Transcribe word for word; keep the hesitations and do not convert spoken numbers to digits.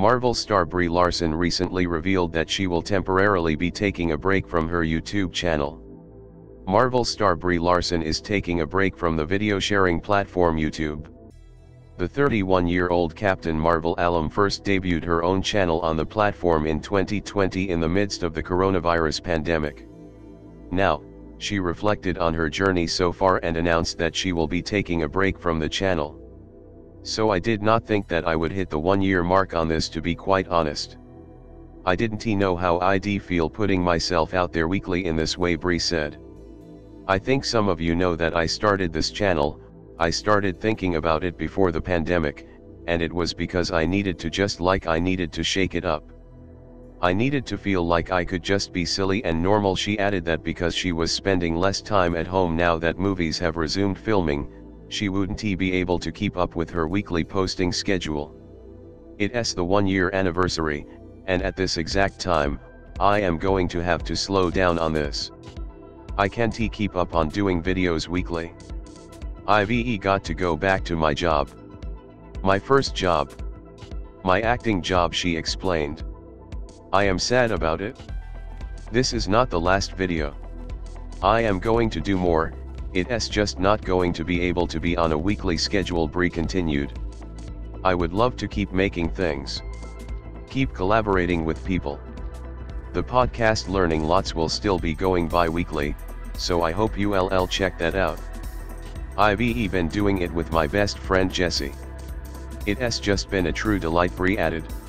Marvel star Brie Larson recently revealed that she will temporarily be taking a break from her YouTube channel. Marvel star Brie Larson is taking a break from the video-sharing platform YouTube. The thirty-one-year-old Captain Marvel alum first debuted her own channel on the platform in twenty twenty in the midst of the coronavirus pandemic. Now, she reflected on her journey so far and announced that she will be taking a break from the channel. "So I did not think that I would hit the one-year mark on this, to be quite honest. I didn't know how I'd feel putting myself out there weekly in this way," Brie said. "I think some of you know that I started this channel. I started thinking about it before the pandemic, and it was because I needed to just like I needed to shake it up. I needed to feel like I could just be silly and normal." She added that because she was spending less time at home now that movies have resumed filming, she wouldn't be able to keep up with her weekly posting schedule. "It's the one-year anniversary, and at this exact time, I am going to have to slow down on this. I can't keep up on doing videos weekly. I've got to go back to my job. My first job. My acting job," she explained. "I am sad about it. This is not the last video. I am going to do more, it's just not going to be able to be on a weekly schedule," Brie continued. "I would love to keep making things. Keep collaborating with people. The podcast Learning Lots will still be going bi-weekly, so I hope you'll check that out. I've been doing it with my best friend Jessie. It's just been a true delight," Brie added.